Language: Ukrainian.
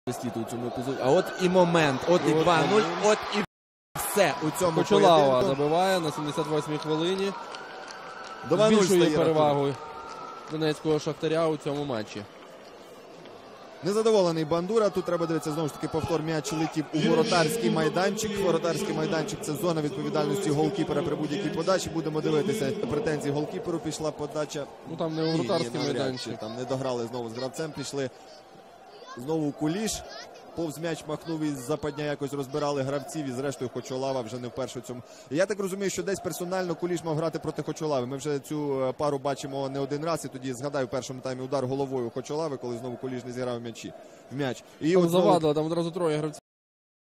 світу у цьому епізоді. А от і момент, от і 2-0, от і все у цьому Кочолава поєдинку. забиває на 78-й хвилині. 2-0 Збільшує стає перевагу Донецького Шахтаря у цьому матчі. Незадоволений Бандура. Тут треба дивитися, знову ж таки, повтор. М'яч летів у воротарський майданчик. Воротарський майданчик – це зона відповідальності голкіпера при будь-якій подачі. Будемо дивитися. Претензії голкіперу пішла подача. Ну там не у воротарський майданчик. Там не дограли знову з гравцем. Пішли знову у Куліш. Повз м'яч махнув і западня якось розбирали гравців. І зрештою Хочолава вже не вперше в цьому. І я так розумію, що десь персонально Куліш мав грати проти Хочолави. Ми вже цю пару бачимо не один раз. І тоді згадаю в першому таймі удар головою Хочолави, коли знову Куліш не зіграв в м'яч. І Там от знову... завадило, там одразу троє гравців